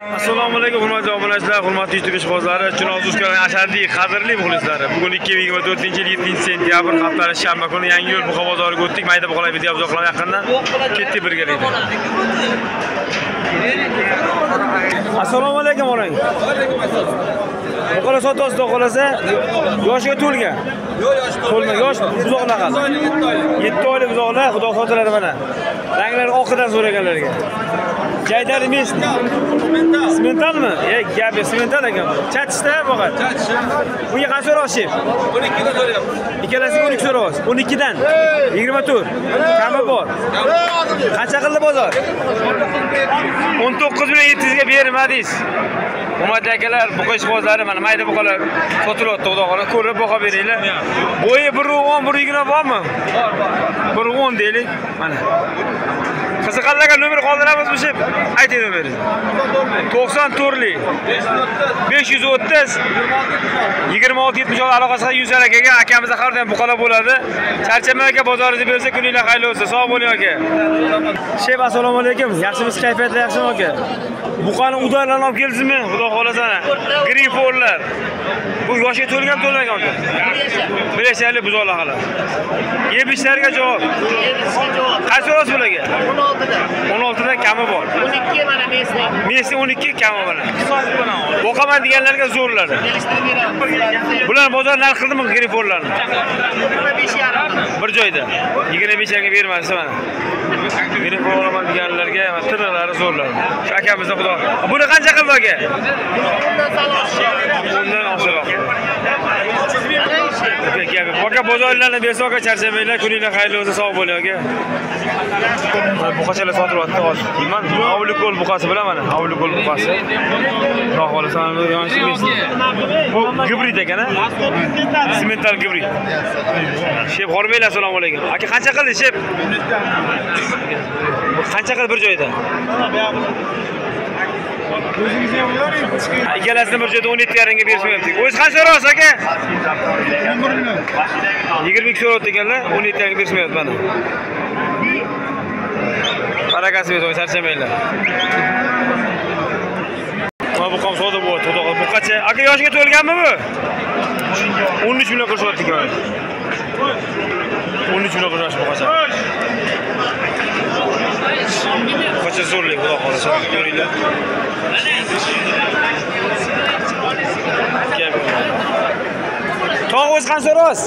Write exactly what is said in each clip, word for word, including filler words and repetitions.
Assalomu alaykum hurmatli obunachilar, hurmatli YouTube ishqibozlari, Chinoz Uzkaning ashaddiy qadrli muxlislari. Bugun ikki ming yigirma to'rtinchi yil yettinchi sentyabr haftalik shanba kuni Yangiyo'l Buqa bozoriga o'tdik. Mayda buqalar video uzoqlar yaqindan ketdik birgalikda. Assalomu alaykum o'rang. Buqalar sotasiz qolasa, yoshiga to'lgan. Yo'q, yosh to'lmagan. Yosh buzoqlar qoldi. yetti oylik buzoqlar, xudo xotirlari mana. Ranglari oqidan so'raganlarga. Jaydar Messi. Simentalmi? E, gapi simental ekan. Chatishda faqat. Bunga qancha so'rashib? o'n ikki dan so'rayapmiz. Ikkalasiga o'n ikki so'rayapsiz. o'n ikki dan yigirma to'rt. Kami bor. Qancha qildi bozor? o'n to'qqiz ming yetti yuz ga bermadingiz. Hurmatli akalar, buqa ishqibozlari mana mayda buqalar sotilyapti, xudo xohlasa ko'rib baho beringlar. Bo'yi bir o'n bir yigirma bormi? Bor, bor. bir o'n deylik. Mana. Qiziqarlarga nomer qoldiramizmi shep? Ayting nomeringizni. to'qson to'rtlik besh yuz o'ttiz yigirma olti yetmish olti aloqasiga Yusar akaga, akamizda har doim buqalar bo'ladi. Charchamay aka, bozoringizni bersa, kuninglar xayr bo'lsin. Sog' bo'ling aka. Shep, assalomu alaykum. Yaxshimisiz, kayfiyatlar yaxshimi aka? Buqani udarlarni olib keldingizmi? Xudo xolasa. Griforlar. Bu yoshga to'lgan to'lmagan aka. bir yashar buzoqlar hali. Yebishlarga javob. Qancha so'rasiz bularga? o'n olti dan kami bor. o'n ikki mana Messi. Messi o'n ikki kami mana. Boqaman deganlarga zo'rladi. Bular bozor narx qildimi griforlarni? yigirma besh yarim. Bir joyda. yigirma besh ga bermasa mana. Griforlar deganlarga tirnalari zo'rladi. Shu akamizda xudo. Buni qancha qildi aka? Bundan oshiqroq. Aka bozorlarni bersa aka charchamaylar, kuninglar xayrli bo'lsin, sog' bo'ling aka. Buqachalar sotilyapti hozir. Bilman, Avlikol buqasi bilan mana, Avlikol buqasi. Xudo xolasa yonishimiz. Bu gibrid ekan-a? Simental gibrid. Shep Xorbeylar, assalomu alaykum. Aka qancha qildi shep? Qancha qildi bir joyda? Ikkalasini bir joyda o'n yetti yarim ga berishmayapti. O'zi qancha so'rayapsiz aka? yigirma ikki so'rayapti ekanlar, o'n yetti yarim ga berishmayapti mana. Barakasi bersin, charchamaylar. Mana bu ham savdo bo'lyapti, xudo xohlasa. Buqacha aka yoshiga to'lganmi bu? o'n uch million qilishyapti ekan. o'n uch million qilishyapti buqacha. Buqacha zo'rlik, xudo xohlasa. Ko'ringlar. Tog' o'z qancha so'raysiz?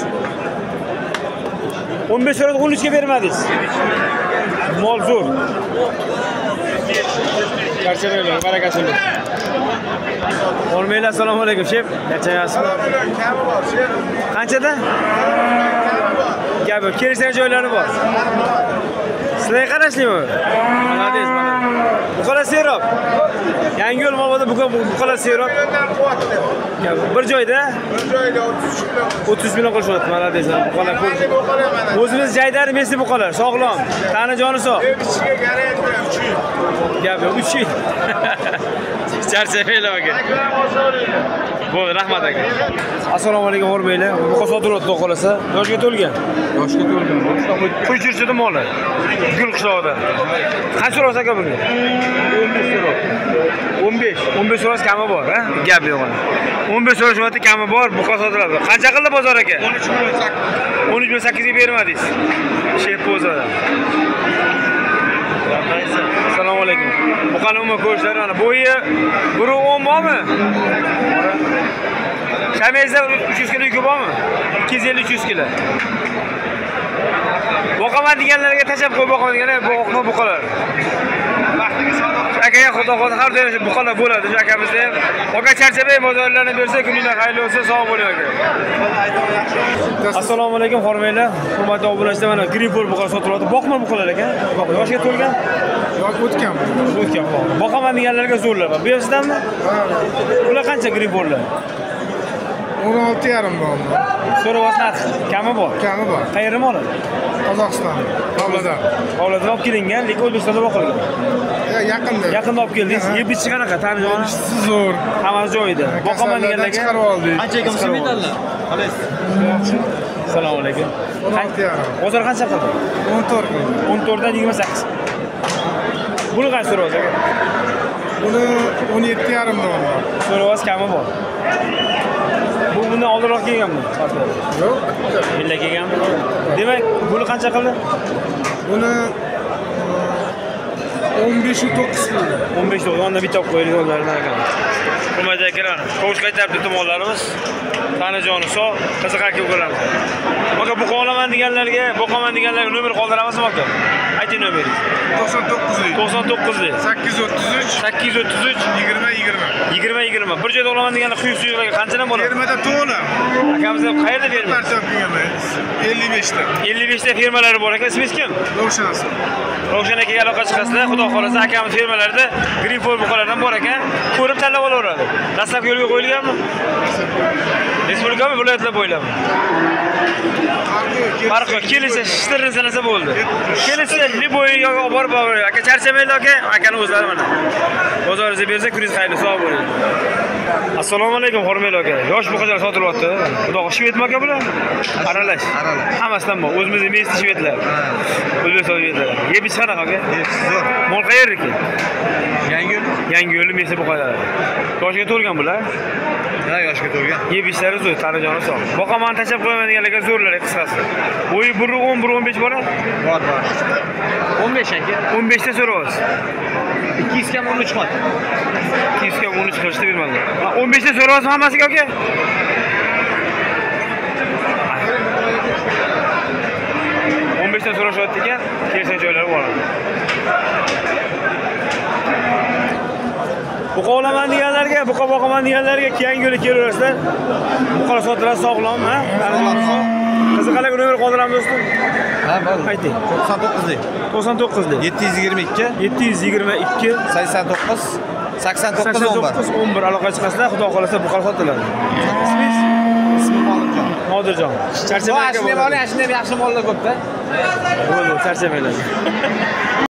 o'n besh so'radi, o'n uch ga bermadingiz. Mol zo'r. Charchamaylar, barakasi bo'lsin. O'rmanglar, assalomu alaykum shep. Yachayapsizmi? Qanchada? Gapi, kelishgan joylari bor. Sizlarga qarashlaymi? Mana deysiz mana. Buqalar serob. Yangiyo'l Moboda buqalar serob. Bir joyda? Bir joyda o'ttiz million qilishyapti, mana deysiz. Buqalar ko'rish. O'zimiz Jaydar Messi buqalar, sog'lom. Tani joni sog'. Ichiga garantiya uch yil. Gapi uch yil. Charchamaylar aka. Bo'ldi, rahmat aka. Assalomu alaykum o'rmanglar. Buqa sotilyapti qolasa, yoshga to'lgan. Yoshga to'lgan. Qo'y chirchida moli. Gul qishlog'ida. Qancha so'rasiz aka bunga? o'n besh so'rab. o'n besh. o'n besh so'rasiz kami bor, ha? Gap yo'q ana. o'n besh so'rashmati kami bor, buqa sotiladi. Qancha qildi bozor aka? o'n uch million sakkiz. o'n uch million sakkiz ga bermadingiz. Shep bozor. Assalomu alaykum. Buqani umuman ko'rishlari mana bo'yi bir o'n bormi? Shamezda uch yuz kilo yuk bormi? ikki yuz ellik uch yuz kilo. Boqaman deganlarga tashab qo'y, boqaman deganlar boqma buqalar. Akaga xudo xohlasa har doim buqalar bo'ladi. Shu akamizda ham aka charchabay bozorlarni bersa, kuninglar xayrli bo'lsin, sog' bo'ling aka. Assalomu alaykum hormanglar. Hurmatli obunachilar, mana Gripol buqalar sotilyapti. Boqma buqalar aka. Boq, yoshga to'lgan? Yosh o'tgan. O'tgan. Boqaman deganlarga zo'rlar. Bu yersizdanmi? Ha. Ular qancha Gripollar? o'n olti yarim bormi? So'rayapsiz narx. Kami bor? Kami bor. Qayerdan oladi? Qozog'iston. Pavlodar. Pavlodar olib kelingan, lekin O'zbekistonda boqilgan. Ya yaqinda. Yaqinda olib keldingiz. Yebishi qanaqa? Tani joni zo'r. Hammasi joyida. Boqaman deganlarga chiqarib oldik. Qancha ekan simentallar? Qalaysiz? Assalomu alaykum. o'n olti yarim. Bozor qancha qildi? o'n to'rt. o'n to'rt dan yigirma sakkiz. Buni qancha so'rayapsiz aka? Buni o'n yetti yarim davomda. So'ravoz kami bor. Bu bundan oldinroq kelganmi? Yo'q, Billa kelganmi? Demak, buni qancha qildi? buni o'n besh to'qqiz qildi. o'n besh to'qqiz onda bitta olib qo'ydik yo'llardan ekan. Hurmatli akalar, qo'sh qaytaribdi tomonlarimiz. Tanajoni sog', qiziq aka ko'ramiz. Aka bu qolaman deganlarga, boqaman deganlarga nomer qoldiramizmi aka? Ayting nomeringiz. to'qson to'qqizlik. to'qson to'qqizlik. sakkiz yuz o'ttiz uch. sakkiz yuz o'ttiz uch. yigirma yigirma. yigirma yigirma. Bir joyda olaman deganlar quyuq suyuqlarga qanchadan bo'ladi? Fermada to'la. Akamiz ham qayerda ferma? Barcha kuyamiz. ellik besh ta. ellik besh ta fermalari bor ekan. Ismingiz kim? Ravshan. Ravshan akaga aloqa chiqasizlar. Xudo xolasa akamiz fermalarida green form buqalardan bor ekan. Ko'rib tanlab olaveradi. Dastlabki yo'lga qo'yilganmi? Respublikami, viloyatlar bo'ylami? Farq yo'q. Kelsa shtirni sanasa bo'ldi. Kelsa Liboyga olib borib boradi. Aka charchamaydi aka. Akani o'zlari mana. Bozoringizga bersa, kuningiz xayrli, sog' bo'ling. Assalomu alaykum, hurmatli aka. Yosh buqalar sotilyapti. Xudo shvedmi aka bular? Aralash. Aralash. Hammasidan bor. O'zimizning mesli shvedlar. O'zbekiston shvedlar. Yebish qanaqa aka? Zo'r. Mol qayerdaki? Yangi Yangiyo'l mesli buqalar. Yoshga to'lgan bular. ha yoshga to'lgan. Yebishlari zo'r, tanajoni sog'. Boqaman tashab qo'yaman deganlarga zo'rlar qisqasi. Bo'yi bir o'n bir o'n besh bor. Bor, bor. o'n besh aka. o'n besh ta so'rayapsiz. ikki yuz kam o'n uch qildi. ikki yuz ga o'n uch qilishdi bermadi. o'n besh ta so'rayapsiz hammasiga aka? o'n besh ta so'rashyapti ekan, kelsin joylari bor. Buqa olaman deganlarga, buqa boqaman deganlarga Yangiyo'lga kelaverasizlar. Buqalar sotilar sog'lom, ha? Qiziqalarga nomer qoldiramiz do'stim. Ha, bor. Ayting. to'qson to'qqizlik. to'qson to'qqizlik. yetti yuz yigirma ikki. yetti yuz yigirma ikki. sakson to'qqiz. sakson to'qqiz o'n bir. o'n bir aloqa chiqasizlar, xudo xolasa buqalar sotiladi. Ismingiz? Ismim Nodirjon. Nodirjon. Charchamay aka. Ashunday bola, ashunday yaxshi mollar ko'p-da. Bo'ldi, charchamaylar.